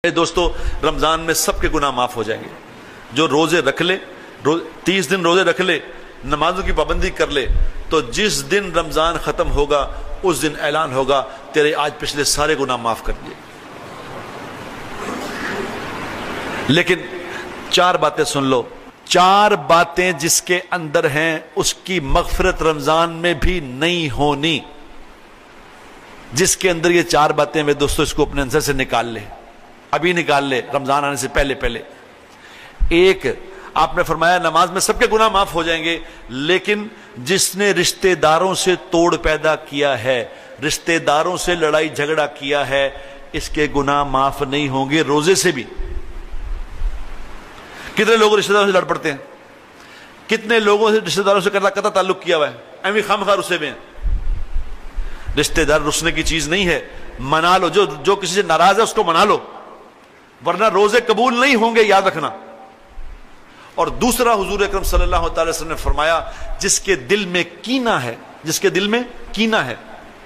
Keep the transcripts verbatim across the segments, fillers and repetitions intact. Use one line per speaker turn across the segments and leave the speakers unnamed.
دوستو رمضان میں سب کے گناہ معاف ہو جائیں گے. جو روزے رکھ لے، تیس دن روزے رکھ لے، نمازوں کی پابندی کر لے، تو جس دن رمضان ختم ہوگا اس دن اعلان ہوگا تیرے آج پچھلے سارے گناہ معاف کر دیے. لیکن چار باتیں سن لو، چار باتیں جس کے اندر ہیں اس کی مغفرت رمضان میں بھی نہیں ہونی. جس کے اندر یہ چار باتیں میں دوستو اس کو اپنے اندر سے نکال لے، ابھی نکال لے رمضان آنے سے پہلے پہلے. ایک، آپ نے فرمایا نماز میں سب کے گناہ معاف ہو جائیں گے، لیکن جس نے رشتہ داروں سے توڑ پیدا کیا ہے، رشتہ داروں سے لڑائی جھگڑا کیا ہے، اس کے گناہ معاف نہیں ہوں گے روزے سے بھی. کتنے لوگ رشتہ داروں سے لڑ پڑتے ہیں، کتنے لوگوں سے رشتہ داروں سے قطع تعلق کیا ہوا ہے، ایویں خامخواہ رسے ہوئے ہیں. رشتہ دار رسنے کی چیز نہیں ہے، منا لو. جو جو کسی سے ناراض ہے اس کو منا لو، ورنہ روزے قبول نہیں ہوں گے، یاد رکھنا. اور دوسرا، حضور اکرم صلی اللہ تعالی وسلم نے فرمایا جس کے دل میں کینہ ہے، جس کے دل میں کینہ ہے،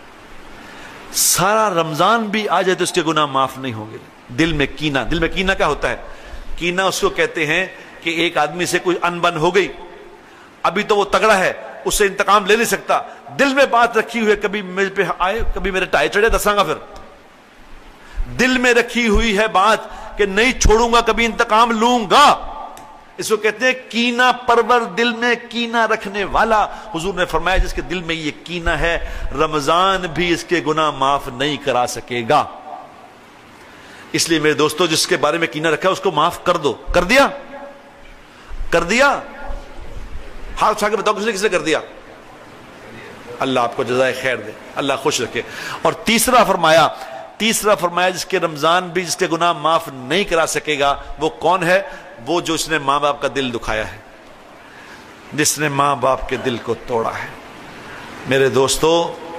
سارا رمضان بھی آ جائے تو اس کے گناہ معاف نہیں ہوں گے. دل میں کینہ، دل میں کینہ کیا ہوتا ہے؟ کینہ اس کو کہتے ہیں کہ ایک آدمی سے کوئی انبن ہو گئی، ابھی تو وہ تگڑا ہے، اس سے انتقام لے نہیں سکتا، دل میں بات رکھی ہوئی ہے، کبھی میرے پہ آئے کبھی میرے ٹائر چڑھے دساں گا. پھر دل میں رکھی ہوئی ہے بات کہ نہیں چھوڑوں گا، کبھی انتقام لوں گا. اس کو کہتے ہیں کینہ پرور، دل میں کینہ رکھنے والا. حضور نے فرمایا جس کے دل میں یہ کینہ ہے رمضان بھی اس کے گناہ معاف نہیں کرا سکے گا. اس لیے میرے دوستو جس کے بارے میں کینہ رکھا ہے اس کو معاف کر دو. کر دیا؟ کر دیا؟ ہاتھ اٹھا کے بتاؤ کس نے کس نے کر دیا؟ اللہ آپ کو جزائے خیر دے، اللہ خوش رکھے. اور تیسرا فرمایا تیسرا فرمایا جس کے رمضان بھی جس کے گناہ معاف نہیں کرا سکے گا وہ کون ہے؟ وہ جو اس نے ماں باپ کا دل دکھایا ہے، جس نے ماں باپ کے دل کو توڑا ہے. میرے دوستو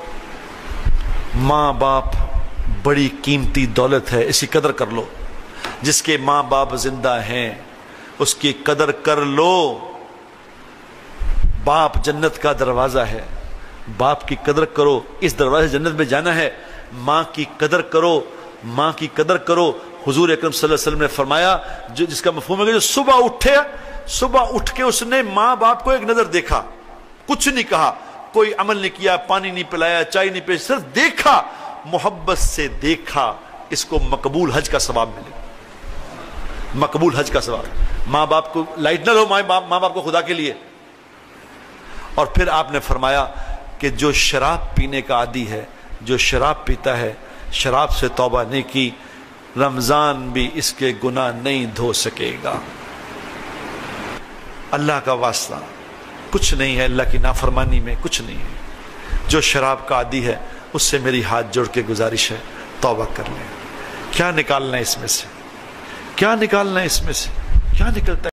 ماں باپ بڑی قیمتی دولت ہے، اسی قدر کر لو. جس کے ماں باپ زندہ ہیں اس کی قدر کر لو. باپ جنت کا دروازہ ہے، باپ کی قدر کرو. اس دروازے جنت میں جانا ہے. ماں کی قدر کرو، ماں کی قدر کرو. حضور اکرم صلی اللہ علیہ وسلم نے فرمایا جو جس کا مفہوم ہے کہ جو صبح اٹھے صبح اٹھ کے اس نے ماں باپ کو ایک نظر دیکھا، کچھ نہیں کہا، کوئی عمل نہیں کیا، پانی نہیں پلایا، چائے نہیں پی، صرف دیکھا، محبت سے دیکھا، اس کو مقبول حج کا ثواب ملے. مقبول حج کا ثواب. ماں باپ کو لائٹ نہ لو، ماں باپ کو خدا کے لیے. اور پھر آپ نے فرمایا کہ جو شراب پینے کا عادی ہے، جو شراب پیتا ہے، شراب سے توبہ نہیں کی، رمضان بھی اس کے گناہ نہیں دھو سکے گا. اللہ کا واسطہ کچھ نہیں ہے، اللہ کی نافرمانی میں کچھ نہیں ہے. جو شراب کا عادی ہے اس سے میری ہاتھ جوڑ کے گزارش ہے توبہ کر لیں. کیا نکالنا ہے اس میں سے؟ کیا نکالنا ہے اس میں سے؟ کیا نکلتا ہے؟